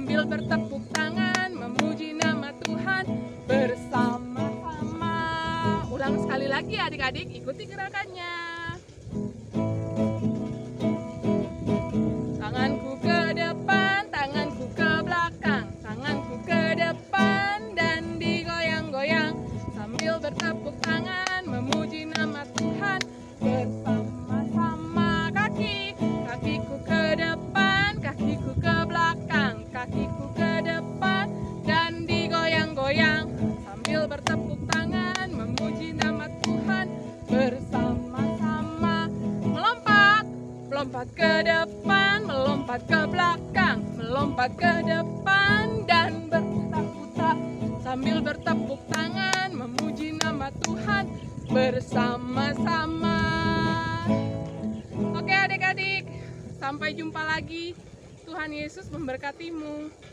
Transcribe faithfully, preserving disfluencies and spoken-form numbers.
sambil bertepuk tangan memuji nama Tuhan bersama-sama. Ulang sekali lagi adik-adik, ikuti gerakannya. Tanganku ke depan, tanganku ke belakang, tanganku ke depan dan digoyang-goyang sambil bertepuk tangan memuji nama Tuhan bersama-sama. Kaki, kakiku ke depan, kakiku ke belakang, kakiku ke depan dan digoyang-goyang sambil bertepuk tangan memuji nama Tuhan bersama-sama. Melompat, melompat ke depan, melompat ke belakang, melompat ke depan dan berputar-putar sambil bertepuk tangan memuji nama Tuhan bersama-sama. Oke adik-adik, sampai jumpa lagi. Tuhan Yesus memberkatimu.